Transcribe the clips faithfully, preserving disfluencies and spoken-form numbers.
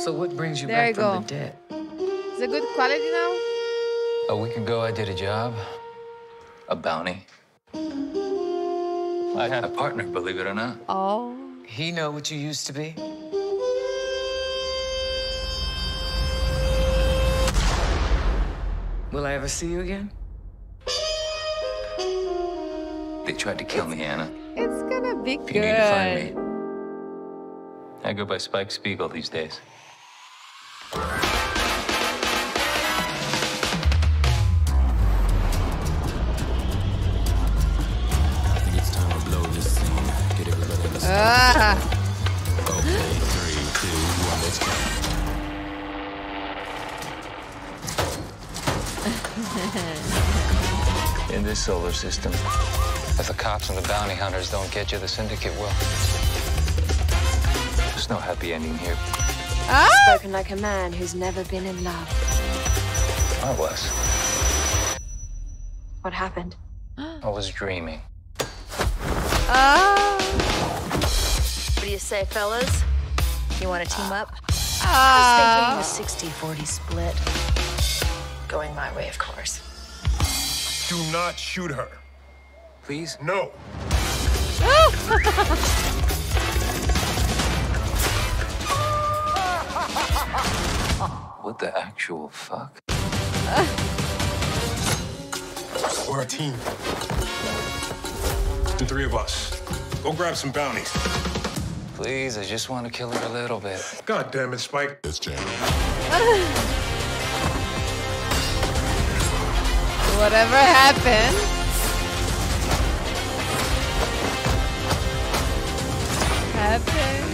So what brings you There back you from go. the dead? Is it good quality now? A week ago, I did a job. A bounty. I had a partner, believe it or not. Oh. He know what you used to be? Will I ever see you again? They tried to kill me, Anna. It's gonna be If good. you need to find me. I go by Spike Spiegel these days. Ah. Okay, three, two, one, let's go. In this solar system, if the cops and the bounty hunters don't get you, the syndicate will. There's no happy ending here. Ah. Spoken like a man who's never been in love. I was. What happened? I was dreaming. Ah. What do you say, fellas? You want to team up? I Ah. was thinking a sixty forty split. Going my way, of course. Do not shoot her. Please? No. What the actual fuck? We're a team. The three of us. Go grab some bounties. Please, I just want to kill her a little bit. God damn it, Spike. It's Jamie. Whatever happened. Happened.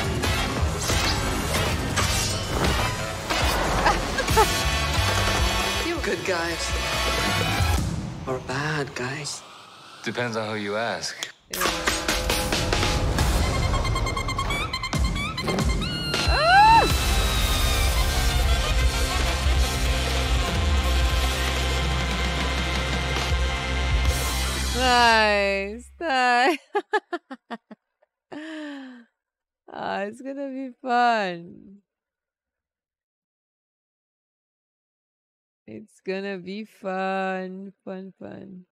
Good guys. Or bad guys. Depends on who you ask. Ah! Nice, nice. Ah, it's gonna be fun. It's gonna be fun, fun, fun.